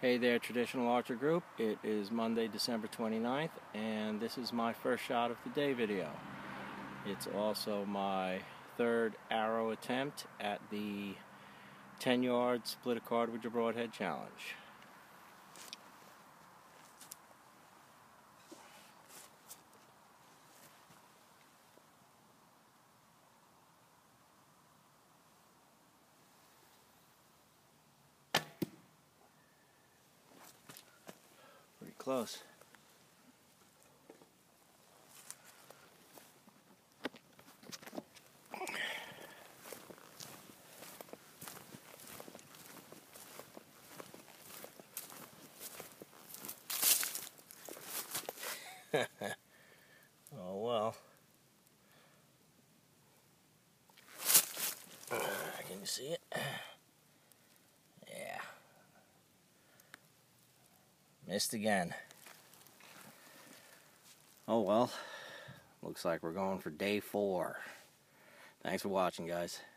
Hey there, Traditional Archer Group. It is Monday, December 29th, and this is my first shot of the day video. It's also my third arrow attempt at the 10-yard split a card with your broadhead challenge. Pretty close. Oh well. Can you see it? Yeah. Missed again. Oh well. Looks like we're going for day 4. Thanks for watching, guys.